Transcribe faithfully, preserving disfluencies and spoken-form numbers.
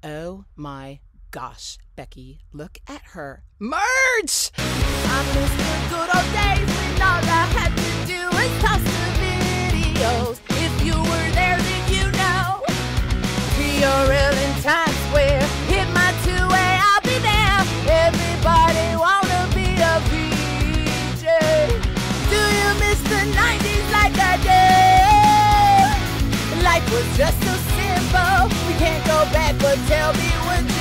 Oh my gosh, Becky, look at her merch! I miss the good old days when all I had to do was toss the videos. If you were there, then you know. P R L in Times Square, hit my two-way, I'll be there. Everybody wanna be a V J. Do you miss the nineties like I do? Life was just so simple. We can't go back, but tell me when